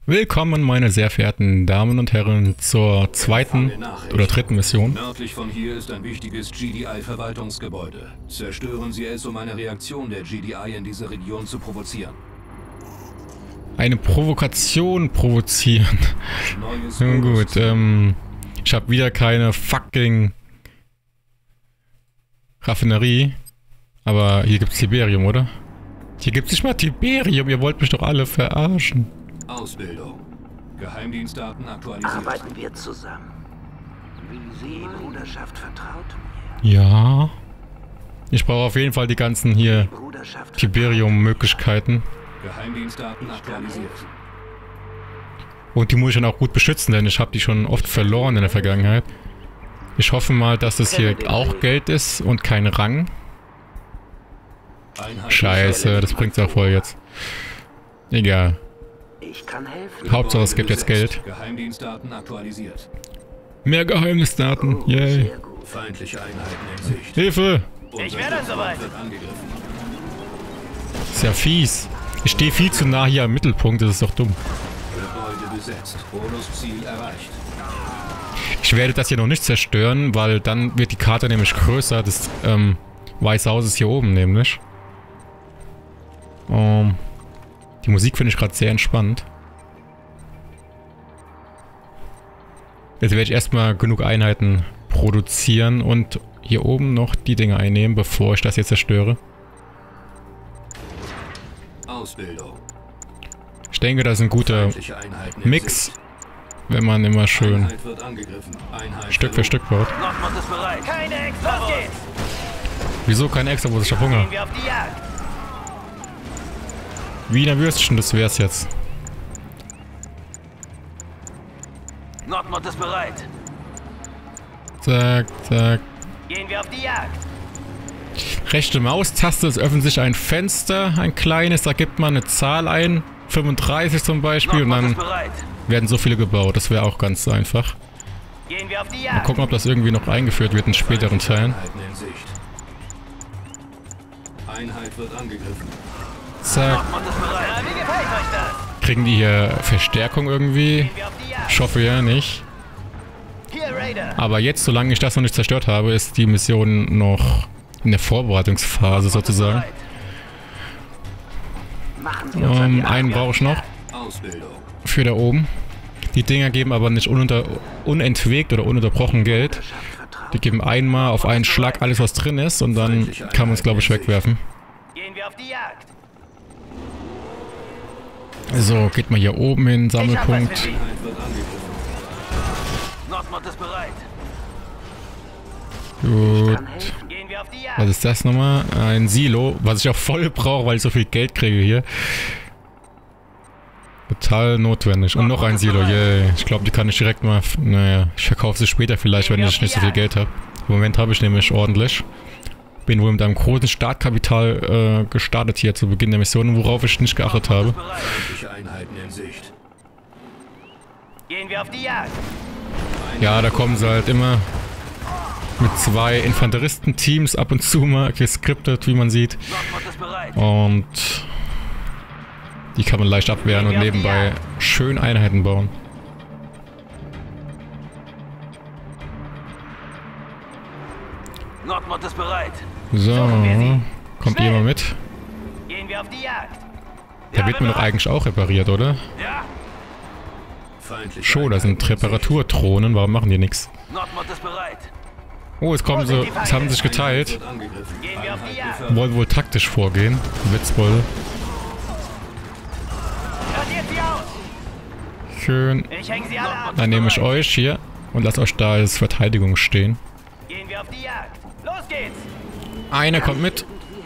Willkommen, meine sehr verehrten Damen und Herren, zur zweiten oder dritten Mission. Nördlich von hier ist ein wichtiges GDI-Verwaltungsgebäude. Zerstören Sie es, um eine Reaktion der GDI in dieser Region zu provozieren. Eine Provokation provozieren. Nun gut, ich habe wieder keine fucking Raffinerie. Aber hier gibt's Tiberium, oder? Hier gibt's nicht mal Tiberium, ihr wollt mich doch alle verarschen. Ausbildung. Geheimdienstdaten aktualisiert. Arbeiten wir zusammen. Wie Sie, Bruderschaft, vertraut mir. Ja. Ich brauche auf jeden Fall die ganzen hier Bruderschaft Tiberium-Möglichkeiten. Geheimdienstdaten aktualisiert. Und die muss ich dann auch gut beschützen, denn ich habe die schon oft verloren in der Vergangenheit. Ich hoffe mal, dass es hier auch Geld ist und kein Rang. Scheiße, das bringt's auch voll jetzt. Egal. Ich kann helfen. Hauptsache es gibt jetzt Geld. Geheimdienstdaten aktualisiert. Mehr Geheimnisdaten, yay. Sehr gut. Feindliche Einheiten in Sicht. Hilfe! Ich wäre dann soweit. Wird angegriffen. Ist ja fies. Ich stehe viel zu nah hier am Mittelpunkt, das ist doch dumm. Gebäude besetzt. Bonusziel erreicht. Ich werde das hier noch nicht zerstören, weil dann wird die Karte nämlich größer. Das Weiße Haus ist hier oben nämlich. Die Musik finde ich gerade sehr entspannt. Jetzt werde ich erstmal genug Einheiten produzieren und hier oben noch die Dinge einnehmen, bevor ich das jetzt zerstöre. Ausbildung. Ich denke, das ist ein guter Feindliche Einheiten in Mix, Sicht. wenn man immer schön Einheit wird angegriffen. Einheit Stück für Stück baut. Nordmond ist bereit. Keine Extra. Los geht's. Wieso kein extra, wo ich hab Hunger? Gehen wir auf die Jagd. Wiener Würstchen, das wär's jetzt. Nordmond ist bereit. Zack, zack. Gehen wir auf die Jagd. Rechte Maustaste, es öffnet sich ein Fenster, ein kleines, da gibt man eine Zahl ein, 35 zum Beispiel, und Nordmond ist dann bereit. werden so viele gebaut. Das wäre auch ganz einfach. Gehen wir auf die Mal Jagd. gucken, ob das irgendwie noch eingeführt wird in späteren Teilen. Einheiten in Sicht. Einheit wird angegriffen. Zack. Nordmond ist bereit. Ja, wie gefällt euch das? Kriegen die hier Verstärkung irgendwie? Gehen wir auf die Jagd. Ich hoffe ja nicht. Hier, Raider. Aber jetzt, solange ich das noch nicht zerstört habe, ist die Mission noch in der Vorbereitungsphase sozusagen. Machen wir uns an die Einen brauche ich noch Ausbildung. für da oben. Die Dinger geben aber nicht unentwegt oder ununterbrochen Geld. Die geben einmal auf einen Schlag alles, was drin ist, und dann kann man es, glaube ich, wegwerfen. Gehen wir auf die Jagd. So, geht mal hier oben hin, Sammelpunkt. Einheit wird angegriffen. Nordmond ist bereit. Gut. Gehen wir auf die Jagd. Was ist das nochmal? Ein Silo, was ich auch voll brauche, weil ich so viel Geld kriege hier. Total notwendig. Und noch ein Silo, yay. Ich glaube, die kann ich direkt mal... Naja, ich verkaufe sie später vielleicht, wenn ich nicht so viel Geld habe. Im Moment habe ich nämlich ordentlich. Bin wohl mit einem großen Startkapital gestartet hier zu Beginn der Mission, worauf ich nicht geachtet habe. Feindliche Einheiten in Sicht. Gehen wir auf die Jagd. Ja, da kommen sie halt immer mit 2 Infanteristenteams ab und zu mal geskriptet, wie man sieht. Nordmond ist bereit. Und die kann man leicht abwehren und nebenbei schön Einheiten bauen. Nordmond ist bereit. So, kommt ihr mal mit? Gehen wir auf die Jagd. Der wird mir doch eigentlich auch repariert, oder? Ja. Feindliche Schon, das sind Reparaturdrohnen, warum machen die nichts? Nordmond ist bereit. Oh, jetzt kommen sie, es haben sich geteilt. wird angegriffen. Gehen wir auf die Jagd. Gefördert. Wollen wohl taktisch vorgehen. Witzbold. Radiert sie aus. Schön. Ich hänge sie alle ab. Dann nehme ich euch hier und lasse euch da als Verteidigung stehen. Gehen wir auf die Jagd. Los geht's. Einer kommt mit.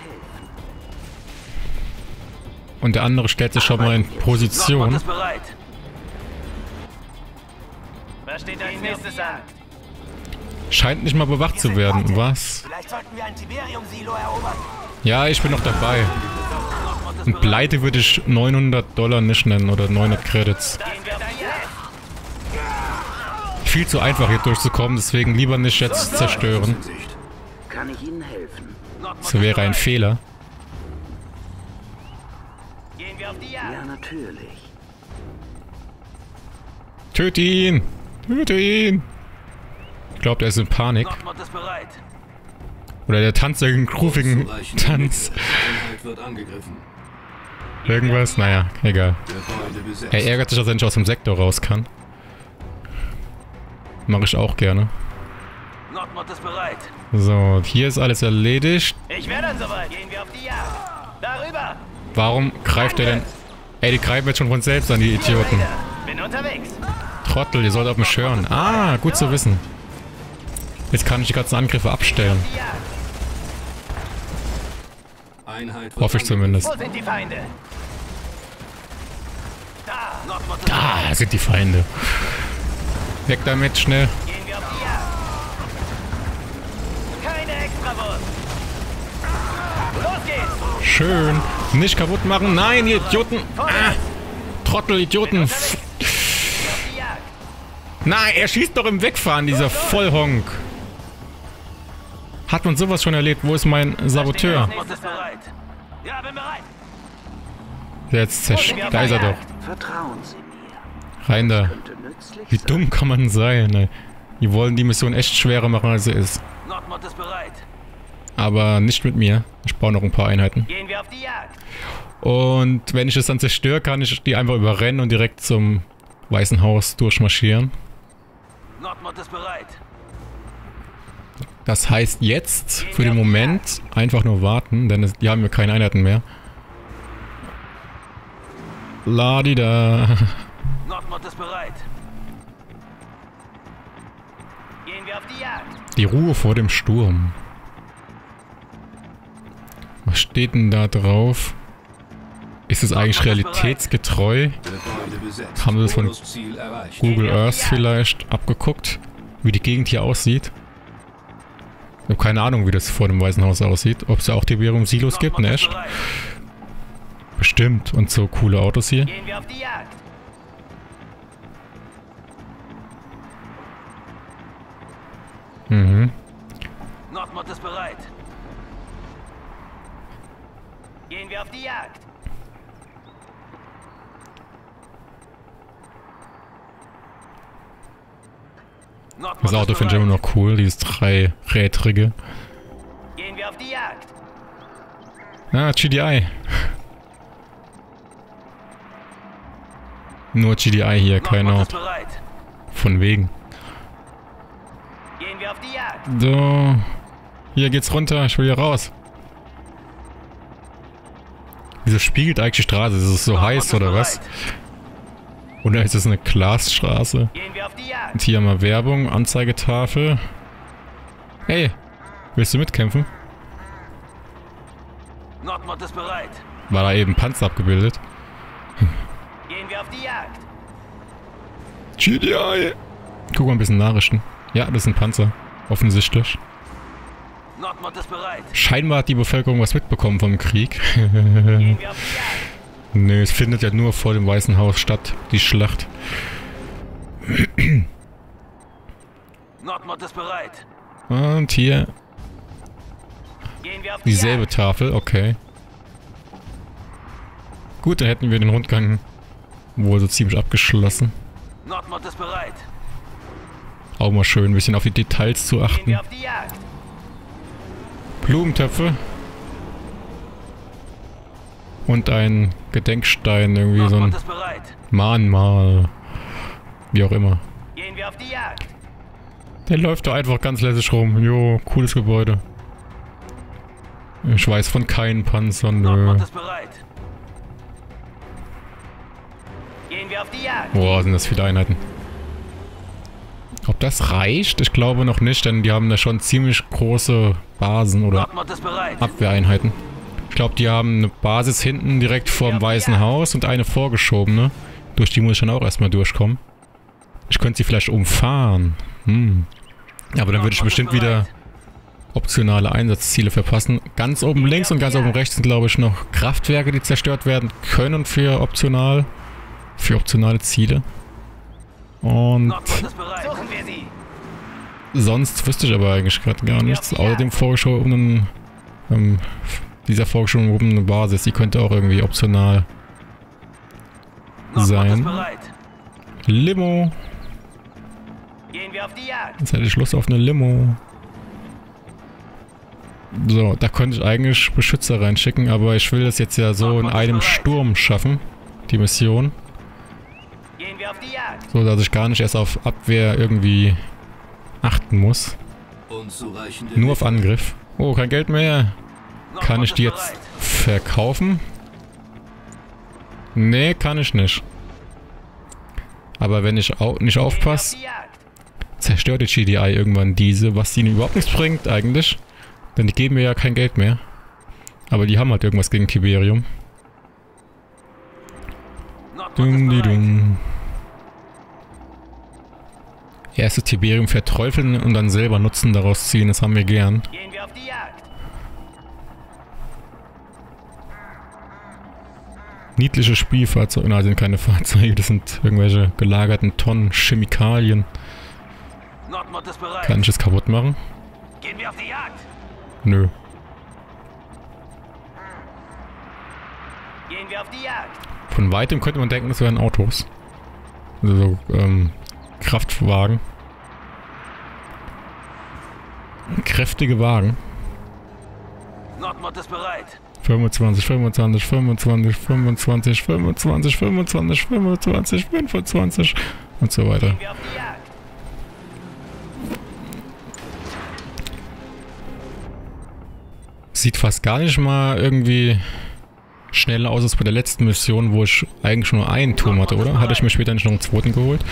Und der andere stellt sich schon mal in Nordmond Position. ist bereit. Was steht als nächstes an? Scheint nicht mal bewacht zu werden. Was? Vielleicht sollten wir ein Tiberium-Silo erobern. Ja, ich bin noch dabei. Und pleite würde ich $900 nicht nennen oder 900 Credits. Gehen wir auf die Jagd. Viel zu einfach hier durchzukommen, deswegen lieber nicht jetzt zerstören. In Sicht. Kann ich Ihnen helfen? Das wäre ein Fehler. Gehen wir auf die Jagd. Ja, natürlich. Töte ihn! Töte ihn! Ich glaube, der ist in Panik. Nordmod ist bereit. Oder der tanzt irgendeinen groovigen Tanz. Einheit wird angegriffen. Irgendwas, naja, egal. Gebäude besetzt. Er ärgert sich, dass er nicht aus dem Sektor raus kann. Mache ich auch gerne. Nordmod ist bereit. So, hier ist alles erledigt. Ich wäre dann soweit. Gehen wir auf die Jagd. Darüber. Warum greift er denn... Ey, die greifen jetzt schon von selbst an, die Idioten. Bin unterwegs. Trottel, ihr sollt auf mich hören. Ah, gut zu wissen. Jetzt kann ich die ganzen Angriffe abstellen. Die Jagd. Einheit wird Hoffe ich zumindest. Wo sind die Feinde? Da. Nordmod ist Da sind die Feinde. Weg damit, schnell. Gehen wir auf die Jagd. Keine Extrawurst. Los geht's. Schön. Nicht kaputt machen. Nein, ihr Idioten. Ah, Trottel, Idioten. Auf die Jagd. Nein, er schießt doch im Wegfahren, dieser Vollhonk. Hat man sowas schon erlebt? Wo ist mein Saboteur? Nordmod ist bereit. Ja, bin bereit. Jetzt da ist er doch. Vertrauen Sie mir. Rein da. Könnte nützlich Wie sein. dumm kann man sein, ey. Die wollen die Mission echt schwerer machen, als sie ist. Nordmod ist bereit. Aber nicht mit mir. Ich baue noch ein paar Einheiten. Gehen wir auf die Jagd. Und wenn ich es dann zerstöre, kann ich die einfach überrennen und direkt zum Weißen Haus durchmarschieren. Nordmod ist bereit. Das heißt jetzt, für den Moment, einfach nur warten, denn die haben ja keine Einheiten mehr. Ladida. Nordmod ist bereit. Gehen wir auf die Jagd. Die Ruhe vor dem Sturm. Was steht denn da drauf? Ist es eigentlich realitätsgetreu? Gebäude besetzt. Haben sie das von Bonusziel erreicht. Google Earth vielleicht abgeguckt? Wie die Gegend hier aussieht? Ich habe keine Ahnung, wie das vor dem Weißen Haus aussieht. Ob es da auch Tiberium-Silos gibt, ne? Echt? Bestimmt. Und so coole Autos hier. Gehen wir auf die Jagd. Mhm. Nordmod ist bereit. Gehen wir auf die Jagd. Nordmod Das Auto ist finde ich immer bereit. noch cool, dieses dreirädrige. Gehen wir auf die Jagd. Ah, GDI. Nur GDI hier, kein Nordmod ist Ort. bereit. Von wegen. Gehen wir auf die Jagd. So. Hier geht's runter, ich will hier raus. Wieso spiegelt eigentlich die Straße? Ist es so Nordmod heiß ist oder was? bereit. Oder ist es eine Glasstraße? Gehen wir auf die Jagd. Und hier haben wir Werbung, Anzeigetafel. Hey, willst du mitkämpfen? Nordmod ist bereit. War da eben Panzer abgebildet? Gehen wir auf die Jagd. GDI! Guck mal ein bisschen Nachrichten. Ja, das ist ein Panzer. Offensichtlich. Nordmod ist bereit. Scheinbar hat die Bevölkerung was mitbekommen vom Krieg. Gehen wir auf die Jagd. Nö, es findet ja nur vor dem Weißen Haus statt, die Schlacht. Nordmod ist bereit. Und hier Gehen wir auf die dieselbe Jagd. Tafel, okay. Gut, dann hätten wir den Rundgang wohl so ziemlich abgeschlossen. Nordmod ist bereit. Auch mal schön, ein bisschen auf die Details zu Gehen achten. wir auf die Jagd. Blumentöpfe. Und ein Gedenkstein, irgendwie so Nordmod ein ist bereit. Mahnmal. Wie auch immer. Gehen wir auf die Jagd. Der läuft da einfach ganz lässig rum. Jo, cooles Gebäude. Ich weiß von keinen Panzern, nö. Nordmod ist bereit. Gehen wir auf die Jagd. Boah, sind das viele Einheiten. Ob das reicht? Ich glaube noch nicht, denn die haben da schon ziemlich große Basen oder Nordmod ist bereit. Abwehreinheiten. Ich glaube, die haben eine Basis hinten direkt vorm Weißen Haus und eine vorgeschobene. Durch die muss ich dann auch erstmal durchkommen. Ich könnte sie vielleicht umfahren. Aber dann würde ich bestimmt wieder optionale Einsatzziele verpassen. Ganz oben links und ganz oben rechts sind, glaube ich, noch Kraftwerke, die zerstört werden können für optionale Ziele. Und Nordmod ist bereit. Suchen wir sie. sonst wüsste ich aber eigentlich gerade gar nichts. Außer dem vorgeschobenen, dieser vorgeschobenen Basis, die könnte auch irgendwie optional Nordmod ist sein. bereit. Limo. Gehen wir auf die Jagd. Jetzt hätte ich Lust auf eine Limo. So, da könnte ich eigentlich Beschützer reinschicken, aber ich will das jetzt ja so in einem Sturm schaffen, die Mission. Gehen wir auf die Jagd. So, dass ich gar nicht erst auf Abwehr irgendwie achten muss. Unzureichende Nur auf Angriff. Oh, kein Geld mehr. Kann ich die Nordmod ist jetzt verkaufen? Nee, kann ich nicht. Aber wenn ich nicht aufpasse, zerstört die GDI irgendwann diese, was ihnen überhaupt nichts bringt eigentlich. Denn die geben mir ja kein Geld mehr. Aber die haben halt irgendwas gegen Tiberium. Dumm. Erste Tiberium verteufeln und dann selber Nutzen daraus ziehen, das haben wir gern. Gehen wir auf die Jagd. Niedliche Spielfahrzeuge, nein, sind keine Fahrzeuge, das sind irgendwelche gelagerten Tonnen Chemikalien. Nordmod ist bereit. Kann ich es kaputt machen? Gehen wir auf die Jagd. Nö. Gehen wir auf die Jagd. Von weitem könnte man denken, das wären Autos. Also so, Kraftwagen. Kräftige Wagen. Nordmod ist bereit. 25, 25, 25, 25, 25, 25, 25, 25 und so weiter. Gehen wir auf die Jagd. Sieht fast gar nicht mal irgendwie schneller aus als bei der letzten Mission, wo ich eigentlich nur einen Turm hatte, oder? Hatte ich mir später nicht noch einen zweiten geholt?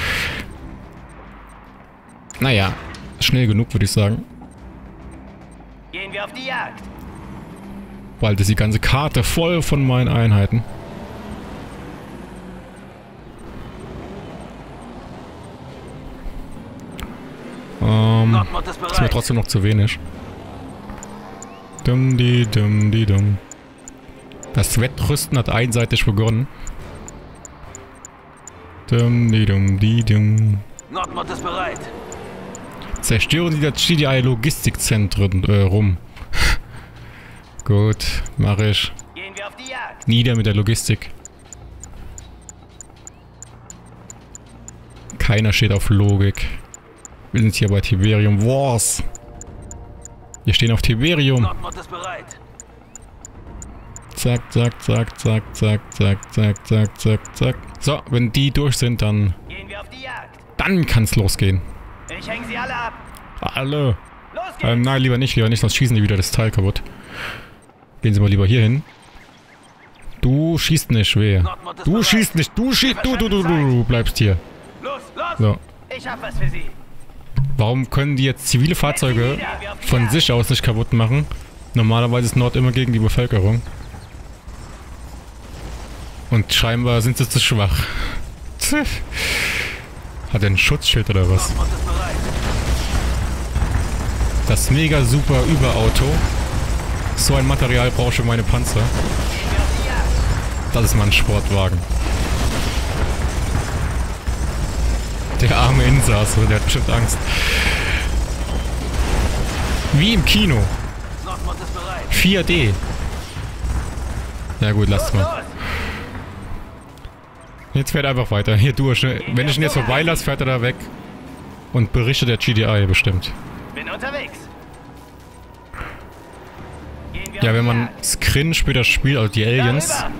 Naja, schnell genug, würde ich sagen. Gehen wir auf die Jagd. Bald ist die ganze Karte voll von meinen Einheiten. Nordmod ist Ist mir bereit. trotzdem noch zu wenig. Dumm. Das Wettrüsten hat einseitig begonnen. Dumm. Nordmod ist bereit. Zerstören Sie das GDI-Logistikzentren rum. Gut, mache ich. Gehen wir auf die Jagd. Nieder mit der Logistik. Keiner steht auf Logik. Wir sind hier bei Tiberium Wars. Wir stehen auf Tiberium. Nordmod ist bereit. Zack. So, wenn die durch sind, dann Gehen wir auf die Jagd. kann's losgehen. Ich hänge sie alle ab. Alle. Los geht's. Nein, lieber nicht, sonst schießen die wieder das Teil kaputt. Gehen Sie mal lieber hier hin. Du schießt nicht, wer? Nordmod ist Du bereit. schießt nicht, du bleibst hier. Los. So. Ich hab was für Sie. Warum können die jetzt zivile Fahrzeuge von sich aus nicht kaputt machen? Normalerweise ist Nord immer gegen die Bevölkerung. Und scheinbar sind sie zu schwach. Hat er ein Schutzschild oder was? Nordmod ist bereit. Das mega super Überauto. So ein Material brauche ich für meine Panzer. Gehen wir auf die Jagd. Das ist mal ein Sportwagen. Der arme Insasse, der hat bestimmt Angst. Wie im Kino. Nordmod ist bereit. 4D. Ja gut, lasst mal. Los. Jetzt fährt er einfach weiter. Hier durch. Ne? Wenn ich ihn jetzt vorbeilasse, fährt er da weg. Und berichtet der GDI bestimmt. Bin unterwegs. Gehen wir Ja, auf wenn die man Jagd. Scrin später spielt, also die Aliens, Darüber.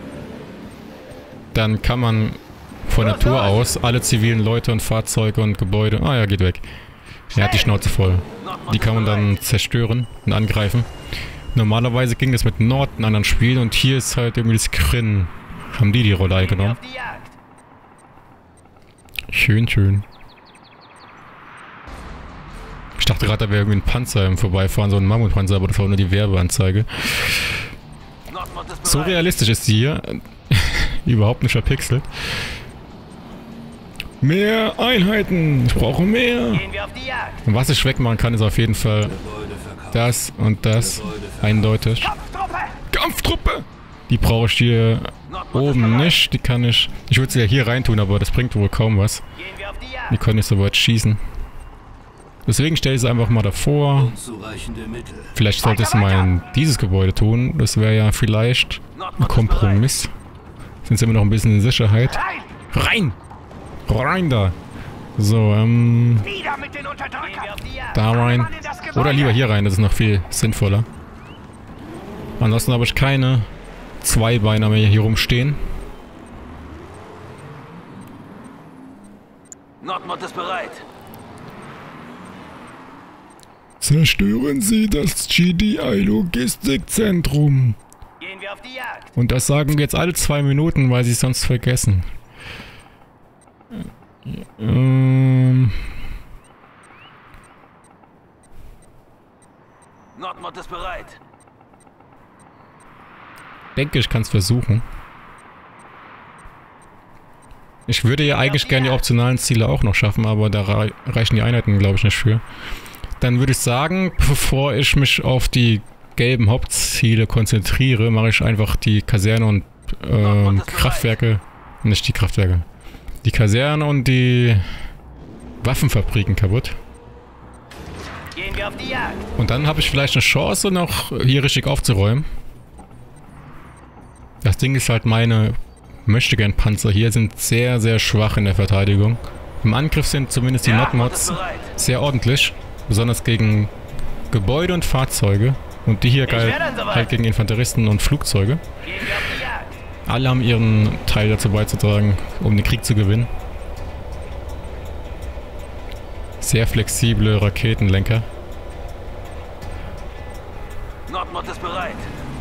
dann kann man von Natur aus alle zivilen Leute und Fahrzeuge und Gebäude... Ah ja, geht weg. Er hat die Schnauze voll. Die kann man dann zerstören und angreifen. Normalerweise ging das mit Nord in anderen Spielen und hier ist halt irgendwie das Scrin. Haben die Rolle Gehen wir eingenommen. auf die Jagd. Schön. Ich dachte gerade, da wäre irgendwie ein Panzer im Vorbeifahren, so ein Mammutpanzer, aber das war nur die Werbeanzeige. Nordmod ist bereit. So realistisch ist sie hier. Überhaupt nicht verpixelt. Mehr Einheiten! Ich brauche mehr! Gehen wir auf die Jagd. Und was ich wegmachen kann, ist auf jeden Fall Gebäude verkauft. das und das. Eindeutig. Kampftruppe. Kampftruppe! Die brauche ich hier oben nicht. Die kann ich... Ich würde sie ja hier reintun, aber das bringt wohl kaum was. Gehen wir auf die Die Jagd. können nicht so weit schießen. Deswegen stelle ich sie einfach mal davor. Unzureichende Mittel. Vielleicht sollte ich es mal in dieses Gebäude tun. Das wäre ja vielleicht ein Nordmod ist bereit. Kompromiss. Sind sie immer noch ein bisschen in Sicherheit. Rein. Rein! Rein da. So, Wieder mit den Unterdrückern. da rein. Oder lieber hier rein, das ist noch viel sinnvoller. Ansonsten habe ich keine Zweibeiner mehr hier rumstehen. Nordmod ist bereit. Zerstören Sie das GDI-Logistikzentrum. Gehen wir auf die Jagd. Und das sagen wir jetzt alle 2 Minuten, weil sie es sonst vergessen. Nordmod ist bereit. Denke, ich kann es versuchen. Ich würde ja eigentlich gerne die optionalen Ziele auch noch schaffen, aber da reichen die Einheiten, glaube ich, nicht für. Dann würde ich sagen, bevor ich mich auf die gelben Hauptziele konzentriere, mache ich einfach die Kaserne und Kraftwerke, nicht die Kraftwerke, die Kaserne und die Waffenfabriken kaputt. Gehen wir auf die Jagd. Und dann habe ich vielleicht eine Chance, noch hier richtig aufzuräumen. Das Ding ist halt, meine Möchtegern-Panzer hier sind sehr, sehr schwach in der Verteidigung. Im Angriff sind zumindest die Nordmods sehr ordentlich. Besonders gegen Gebäude und Fahrzeuge. Und die hier halt gegen Infanteristen und Flugzeuge. Gehen wir auf die Jagd. Alle haben ihren Teil dazu beizutragen, um den Krieg zu gewinnen. Sehr flexible Raketenlenker. Nordmod ist bereit.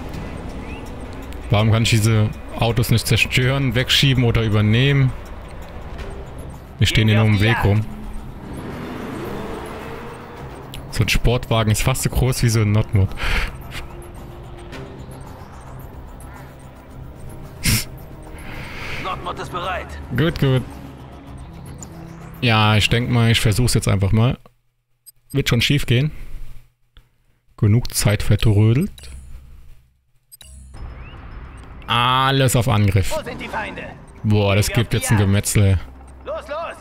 Warum kann ich diese Autos nicht zerstören, wegschieben oder übernehmen? Die stehen hier nur im Weg rum. So ein Sportwagen ist fast so groß wie so ein Nordmod. Nordmod ist bereit. Gut, gut. Ja, ich denke mal, ich versuche es jetzt einfach mal. Wird schon schief gehen. Genug Zeit vertrödelt. Alles auf Angriff. Wo sind die Feinde? Boah, das gibt jetzt ein Gemetzel. Los, los.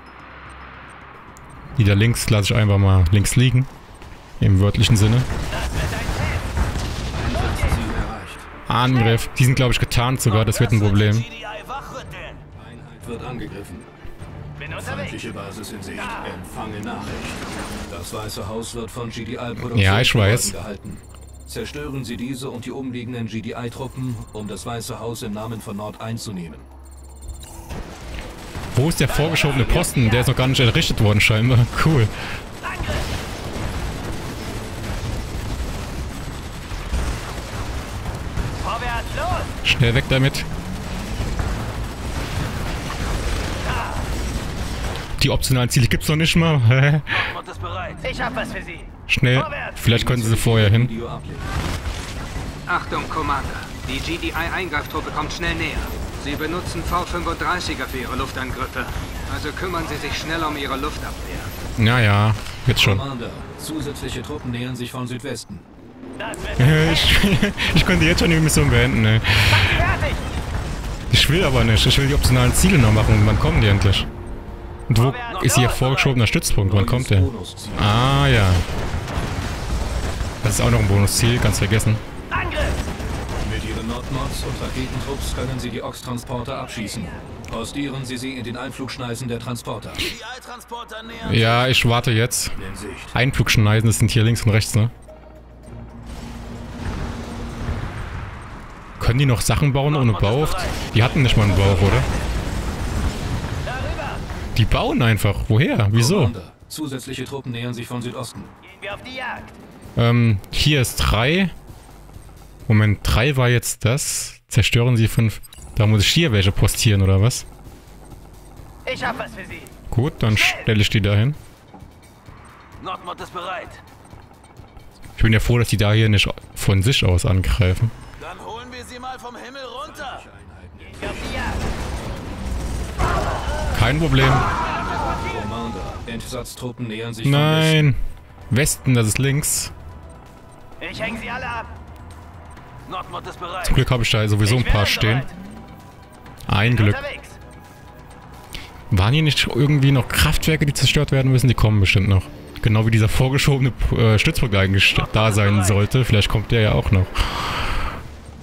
Die da links lasse ich einfach mal links liegen. Im wörtlichen Sinne. Das wird ein Fest. Ziel erreicht. Angriff. Die sind, glaube ich, getarnt sogar. Das wird ein Problem. Einheit wird angegriffen. Bin unterwegs. Feindliche Basis in Sicht. Empfange Nachricht. Das Weiße Haus wird von GDI-Produktion Ja, ich weiß. gehalten. Zerstören Sie diese und die umliegenden GDI-Truppen, um das Weiße Haus im Namen von Nord einzunehmen. Wo ist der vorgeschobene Posten? Der ist noch gar nicht errichtet worden, scheinbar. Cool. Vorwärts, los. Schnell weg damit. Die optionalen Ziele gibt's noch nicht mal. Hä? Nordmod ist bereit. Ich hab was für Sie. Schnell. Vielleicht können sie vorher hin. Video ablegen. Achtung, Commander. Die GDI-Eingreiftruppe kommt schnell näher. Sie benutzen V-35er für ihre Luftangriffe. Also kümmern Sie sich schnell um Ihre Luftabwehr. Naja, jetzt schon. Commander, zusätzliche Truppen nähern sich von Südwesten. Das wird Ich könnte jetzt schon die Mission beenden, ne? fertig. Ich will aber nicht. Ich will die optionalen Ziele noch machen. Wann kommen die endlich? Und wo ist hier vorgeschobener Stützpunkt? Wann kommt der? Bonusziel. Ah, ja. Das ist auch noch ein Bonusziel, ganz vergessen. Angriff. Mit Ihren Nordmods und Raketentrupps können Sie die Ox-Transporter abschießen. Postieren Sie sie in den Einflugschneisen der Transporter. Ja, ich warte jetzt. In Sicht. Einflugschneisen, das sind hier links und rechts, ne? Können die noch Sachen bauen ohne Bau? Die hatten nicht mal einen Bauch, oder? Darüber. Die bauen einfach. Woher? Wieso? Commander, zusätzliche Truppen nähern sich von Südosten. Gehen wir auf die Jagd. Hier ist 3. Moment, 3 war jetzt das. Zerstören Sie 5. Da muss ich hier welche postieren, oder was? Ich hab was für Sie. Gut, dann stelle ich die dahin. Nordmod ist bereit. Ich bin ja froh, dass die da hier nicht von sich aus angreifen. Dann holen wir sie mal vom Himmel runter. Gehen wir auf die Jagd. Kein Problem. Commander, Entsatztruppen nähern sich von Nein. Westen, das ist links. Ich häng sie alle ab. Nordmod ist bereit. Zum Glück habe ich da sowieso ein paar stehen. Ein Glück. Unterwegs. Waren hier nicht irgendwie noch Kraftwerke, die zerstört werden müssen? Die kommen bestimmt noch. Genau wie dieser vorgeschobene Stützpunkt eigentlich da sein sollte. Vielleicht kommt der ja auch noch.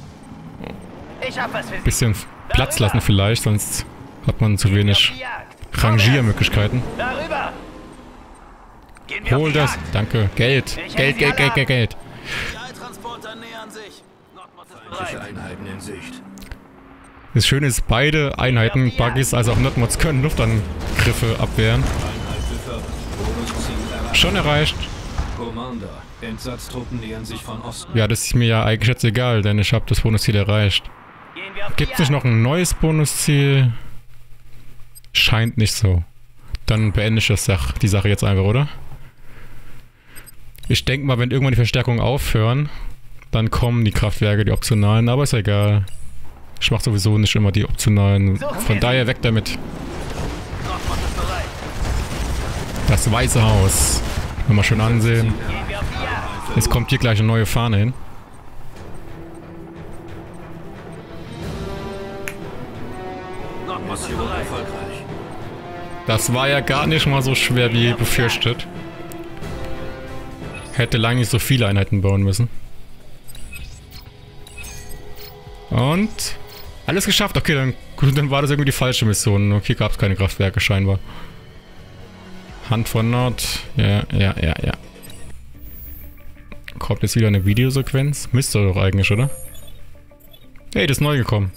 Ich hab was für Sie. Bisschen Platz lassen vielleicht, sonst hat man zu wenig Rangiermöglichkeiten. Darüber! Gehen wir Hol auf die das. Jagd. Danke. Geld. Geld, Geld, Geld, Geld, Geld. Transporter nähern sich. Nordmod ist Feindliche bereit. Einheiten in Sicht. Das Schöne ist, beide Einheiten, Buggies als auch Nerdmods, können Luftangriffe abwehren. Einheit befördert. Bonusziel erreicht. Schon erreicht. Commander, Entsatztruppen nähern sich von Osten. Ja, das ist mir ja eigentlich jetzt egal, denn ich habe das Bonusziel erreicht. Gehen wir auf die Gibt es nicht Jagd. noch ein neues Bonusziel? Scheint nicht so. Dann beende ich die Sache jetzt einfach, oder? Ich denke mal, wenn irgendwann die Verstärkungen aufhören, dann kommen die Kraftwerke, die optionalen, aber ist ja egal. Ich mache sowieso nicht immer die optionalen. Von daher weg damit. Nordmod ist bereit. Das Weiße Haus. Wenn wir schon ansehen. Gehen wir auf die Jagd. Jetzt kommt hier gleich eine neue Fahne hin. Nordmod ist Mission bereit. erfolgreich. Das war ja gar nicht mal so schwer wie befürchtet. Hätte lange nicht so viele Einheiten bauen müssen. Und alles geschafft. Okay, dann war das irgendwie die falsche Mission. Okay, gab es keine Kraftwerke scheinbar. Hand von Nord. Ja. Kommt jetzt wieder eine Videosequenz? Müsste doch eigentlich, oder? Hey, das ist neu gekommen.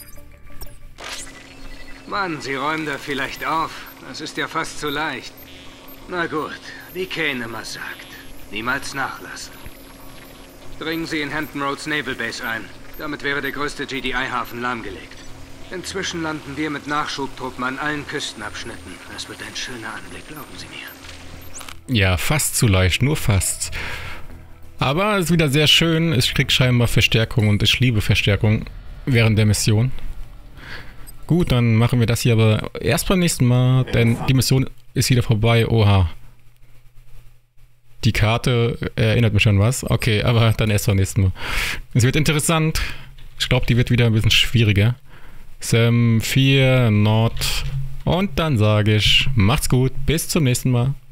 Mann, Sie räumen da vielleicht auf. Das ist ja fast zu leicht. Na gut, wie Kane immer sagt. Niemals nachlassen. Dringen Sie in Hampton Roads Naval Base ein. Damit wäre der größte GDI-Hafen lahmgelegt. Inzwischen landen wir mit Nachschubtruppen an allen Küstenabschnitten. Das wird ein schöner Anblick, glauben Sie mir. Ja, fast zu leicht, nur fast. Aber es ist wieder sehr schön. Ich krieg scheinbar Verstärkung und ich liebe Verstärkung während der Mission. Gut, dann machen wir das hier aber erst beim nächsten Mal, denn die Mission ist wieder vorbei. Oha. Die Karte erinnert mich an was. Okay, aber dann erst beim nächsten Mal. Es wird interessant. Ich glaube, die wird wieder ein bisschen schwieriger. Sam 4 Nord. Und dann sage ich, macht's gut, bis zum nächsten Mal.